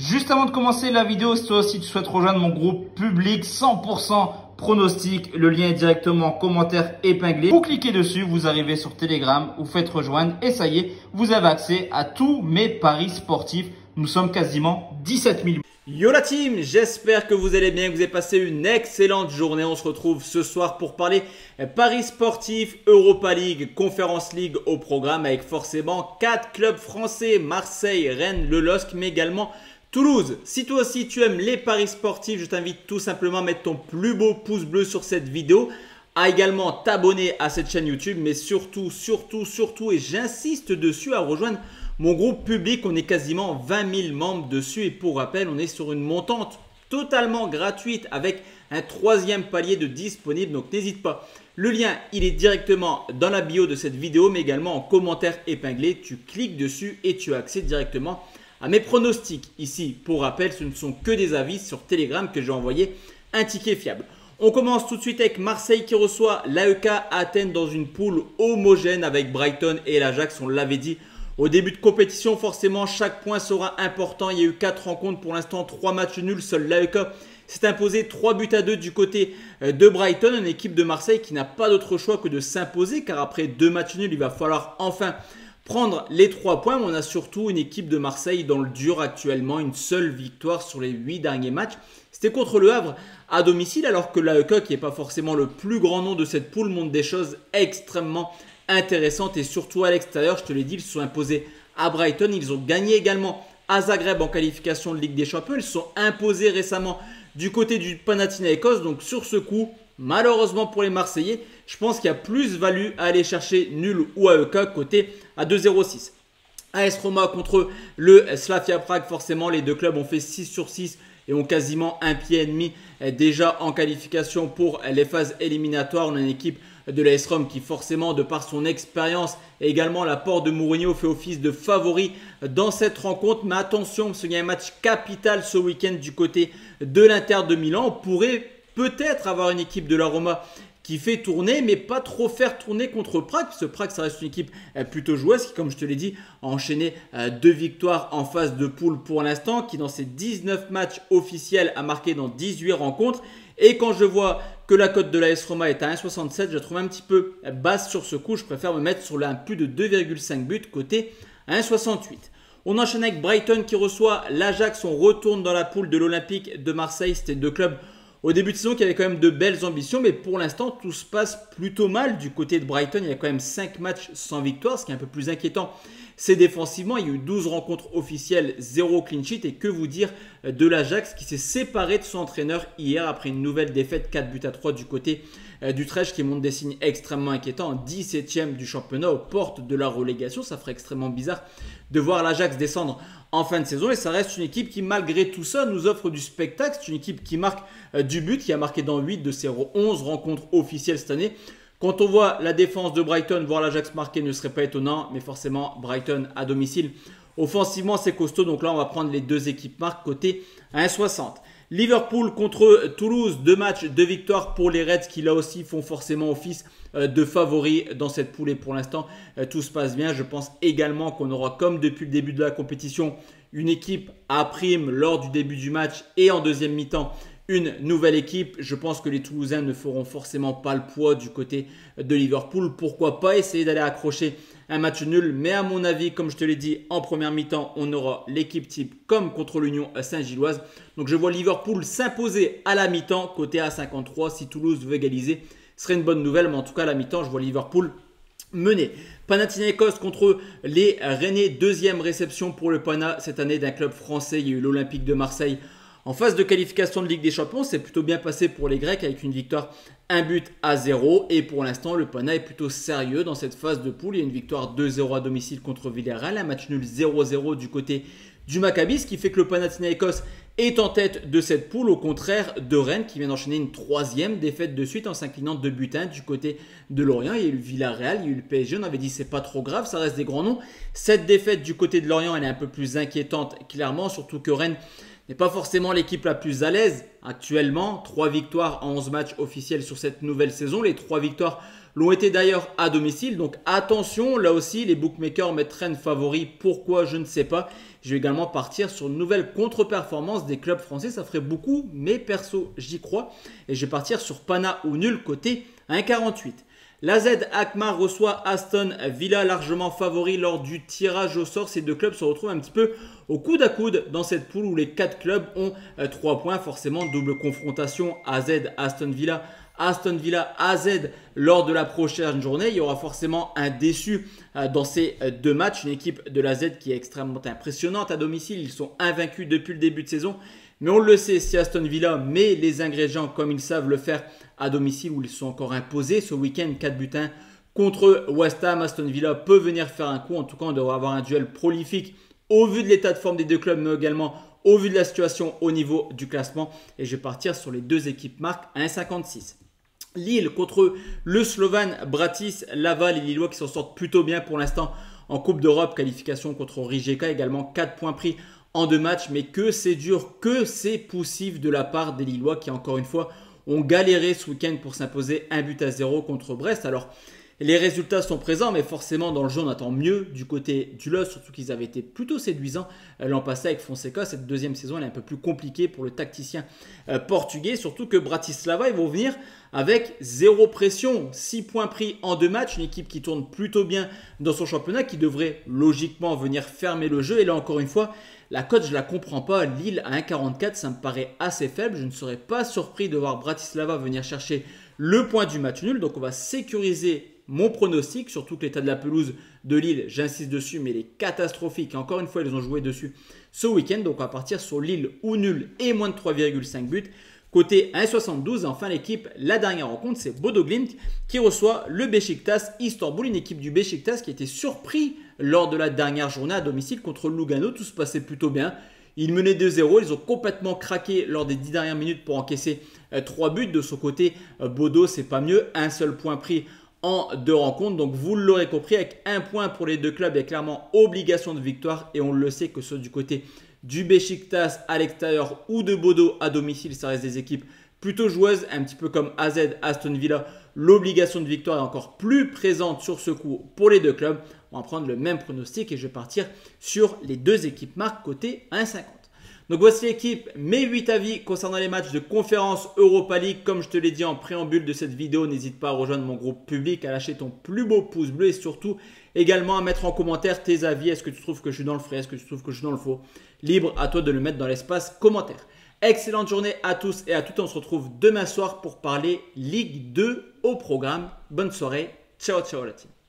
Juste avant de commencer la vidéo, si toi aussi tu souhaites rejoindre mon groupe public 100% pronostic, le lien est directement en commentaire épinglé. Vous cliquez dessus, vous arrivez sur Telegram, vous faites rejoindre et ça y est, vous avez accès à tous mes paris sportifs. Nous sommes quasiment 17 000. Yo la team, j'espère que vous allez bien, que vous avez passé une excellente journée. On se retrouve ce soir pour parler paris sportifs, Europa League, Conference League au programme avec forcément 4 clubs français, Marseille, Rennes, le LOSC, mais également Toulouse. Si toi aussi tu aimes les paris sportifs, je t'invite tout simplement à mettre ton plus beau pouce bleu sur cette vidéo, à également t'abonner à cette chaîne YouTube, mais surtout, et j'insiste dessus, à rejoindre mon groupe public. On est quasiment 20 000 membres dessus et pour rappel, on est sur une montante totalement gratuite avec un troisième palier de disponible. Donc n'hésite pas, le lien il est directement dans la bio de cette vidéo, mais également en commentaire épinglé. Tu cliques dessus et tu as accès directement à mes pronostics. Ici, pour rappel, ce ne sont que des avis sur Telegram que j'ai envoyé un ticket fiable. On commence tout de suite avec Marseille qui reçoit l'AEK Athènes dans une poule homogène avec Brighton et l'Ajax. On l'avait dit au début de compétition, forcément chaque point sera important. Il y a eu 4 rencontres pour l'instant, 3 matchs nuls. Seul l'AEK s'est imposé 3-2 du côté de Brighton. Une équipe de Marseille qui n'a pas d'autre choix que de s'imposer, car après 2 matchs nuls, il va falloir enfin prendre les 3 points. Mais on a surtout une équipe de Marseille dans le dur actuellement. Une seule victoire sur les 8 derniers matchs. C'était contre le Havre à domicile, alors que l'AEK, qui n'est pas forcément le plus grand nom de cette poule, montre des choses extrêmement intéressantes. Et surtout à l'extérieur, je te l'ai dit, ils se sont imposés à Brighton. Ils ont gagné également à Zagreb en qualification de Ligue des Champions. Ils se sont imposés récemment du côté du Panathinaikos. Donc sur ce coup, malheureusement pour les Marseillais, je pense qu'il y a plus value à aller chercher nul ou AEK côté à 2,06. AS Roma contre le Slavia Prague. Forcément, les deux clubs ont fait 6 sur 6 et ont quasiment un pied et demi déjà en qualification pour les phases éliminatoires. On a une équipe de l'AS Rome qui forcément, de par son expérience et également l'apport de Mourinho, fait office de favori dans cette rencontre. Mais attention, parce qu'il y a un match capital ce week-end du côté de l'Inter de Milan. On pourrait peut-être avoir une équipe de la Roma qui fait tourner, mais pas trop faire tourner contre Prague, parce que Prague, ça reste une équipe plutôt joueuse qui, comme je te l'ai dit, a enchaîné 2 victoires en phase de poule pour l'instant, qui dans ses 19 matchs officiels a marqué dans 18 rencontres. Et quand je vois que la cote de l'AS Roma est à 1,67, je la trouve un petit peu basse sur ce coup. Je préfère me mettre sur un plus de 2,5 buts côté 1,68. On enchaîne avec Brighton qui reçoit l'Ajax. On retourne dans la poule de l'Olympique de Marseille. C'était 2 clubs au début de saison qui avaient quand même de belles ambitions, mais pour l'instant tout se passe plutôt mal du côté de Brighton. Il y a quand même 5 matchs sans victoire, ce qui est un peu plus inquiétant. C'est défensivement, il y a eu 12 rencontres officielles, 0 clean sheet. Et que vous dire de l'Ajax qui s'est séparé de son entraîneur hier après une nouvelle défaite 4-3 du côté d'Utrecht, qui montre des signes extrêmement inquiétants. 17e du championnat aux portes de la relégation. Ça ferait extrêmement bizarre de voir l'Ajax descendre en fin de saison. Et ça reste une équipe qui, malgré tout ça, nous offre du spectacle. C'est une équipe qui marque du but, qui a marqué dans 8 de ses 11 rencontres officielles cette année. Quand on voit la défense de Brighton, voir l'Ajax marquer ne serait pas étonnant. Mais forcément, Brighton à domicile, offensivement, c'est costaud. Donc là, on va prendre les 2 équipes marques côté 1,60. Liverpool contre Toulouse, 2 matchs, 2 victoires pour les Reds qui là aussi font forcément office de favoris dans cette poule. Et pour l'instant, tout se passe bien. Je pense également qu'on aura, comme depuis le début de la compétition, une équipe à prime lors du début du match et en deuxième mi-temps, une nouvelle équipe. Je pense que les Toulousains ne feront forcément pas le poids du côté de Liverpool. Pourquoi pas essayer d'aller accrocher un match nul, mais à mon avis, comme je te l'ai dit, en première mi-temps, on aura l'équipe type comme contre l'Union Saint-Gilloise. Donc je vois Liverpool s'imposer à la mi-temps, côté A53. Si Toulouse veut égaliser, ce serait une bonne nouvelle, mais en tout cas à la mi-temps, je vois Liverpool mener. Panathinaikos contre les Rennais, 2e réception pour le Pana cette année d'un club français. Il y a eu l'Olympique de Marseille en phase de qualification de Ligue des Champions. C'est plutôt bien passé pour les Grecs avec une victoire 1-0. Et pour l'instant, le Pana est plutôt sérieux dans cette phase de poule. Il y a une victoire 2-0 à domicile contre Villarreal, un match nul 0-0 du côté du Maccabi, ce qui fait que le Panathinaikos est en tête de cette poule, au contraire de Rennes qui vient d'enchaîner une 3e défaite de suite en s'inclinant 2-1 du côté de Lorient. Il y a eu le Villarreal, il y a eu le PSG, on avait dit c'est pas trop grave, ça reste des grands noms. Cette défaite du côté de Lorient, elle est un peu plus inquiétante clairement, surtout que Rennes n'est pas forcément l'équipe la plus à l'aise actuellement. 3 victoires en 11 matchs officiels sur cette nouvelle saison. Les 3 victoires l'ont été d'ailleurs à domicile. Donc attention, là aussi, les bookmakers mettent Rennes favori. Pourquoi? Je ne sais pas. Je vais également partir sur une nouvelle contre-performance des clubs français. Ça ferait beaucoup, mais perso, j'y crois. Et je vais partir sur Pana ou nul côté 1,48. L'AZ Alkmaar reçoit Aston Villa, largement favori lors du tirage au sort. Ces deux clubs se retrouvent un petit peu au coude à coude dans cette poule où les 4 clubs ont 3 points. Forcément, double confrontation AZ-Aston Villa. Aston Villa AZ lors de la prochaine journée. Il y aura forcément un déçu dans ces 2 matchs. Une équipe de l'AZ qui est extrêmement impressionnante à domicile. Ils sont invaincus depuis le début de saison. Mais on le sait, si Aston Villa met les ingrédients comme ils savent le faire à domicile où ils sont encore imposés ce week-end 4 buts 1 contre West Ham, Aston Villa peut venir faire un coup. En tout cas, on devrait avoir un duel prolifique au vu de l'état de forme des deux clubs, mais également au vu de la situation au niveau du classement. Et je vais partir sur les 2 équipes marques à 1,56. Lille contre le Slovan Bratislava. Les Lillois qui s'en sortent plutôt bien pour l'instant en Coupe d'Europe. Qualification contre Rijeka, également 4 points pris en 2 matchs. Mais que c'est dur, que c'est poussif de la part des Lillois qui encore une fois ont galéré ce week-end pour s'imposer 1-0 contre Brest. Alors les résultats sont présents, mais forcément dans le jeu on attend mieux du côté du LOS, surtout qu'ils avaient été plutôt séduisants l'an passé avec Fonseca. Cette deuxième saison elle est un peu plus compliquée pour le tacticien portugais, surtout que Bratislava ils vont venir avec 0 pression, 6 points pris en 2 matchs, une équipe qui tourne plutôt bien dans son championnat, qui devrait logiquement venir fermer le jeu. Et là encore une fois, la cote je ne la comprends pas. Lille à 1,44 ça me paraît assez faible. Je ne serais pas surpris de voir Bratislava venir chercher le point du match nul. Donc on va sécuriser mon pronostic, surtout que l'état de la pelouse de Lille, j'insiste dessus, mais il est catastrophique. Encore une fois, ils ont joué dessus ce week-end. Donc, on va partir sur Lille ou nul et moins de 3,5 buts. Côté 1,72, enfin l'équipe, la dernière rencontre, c'est Bodo Glimt qui reçoit le Beşiktaş Istanbul. Une équipe du Beşiktaş qui a été surpris lors de la dernière journée à domicile contre Lugano. Tout se passait plutôt bien. Ils menaient 2-0, ils ont complètement craqué lors des 10 dernières minutes pour encaisser 3 buts. De son côté, Bodo, c'est pas mieux. Un seul point pris en 2 rencontres. Donc vous l'aurez compris, avec 1 point pour les 2 clubs, il y a clairement obligation de victoire. Et on le sait que ce soit du côté du Beşiktaş à l'extérieur ou de Bodo à domicile, ça reste des équipes plutôt joueuses, un petit peu comme AZ, Aston Villa. L'obligation de victoire est encore plus présente sur ce coup pour les 2 clubs. On va prendre le même pronostic et je vais partir sur les 2 équipes marques côté 1,50. Donc voici l'équipe, mes 8 avis concernant les matchs de conférence Europa League. Comme je te l'ai dit en préambule de cette vidéo, n'hésite pas à rejoindre mon groupe public, à lâcher ton plus beau pouce bleu et surtout également à mettre en commentaire tes avis. Est-ce que tu trouves que je suis dans le frais? Est-ce que tu trouves que je suis dans le faux? Libre à toi de le mettre dans l'espace commentaire. Excellente journée à tous et à toutes. On se retrouve demain soir pour parler Ligue 2 au programme. Bonne soirée. Ciao, ciao la team.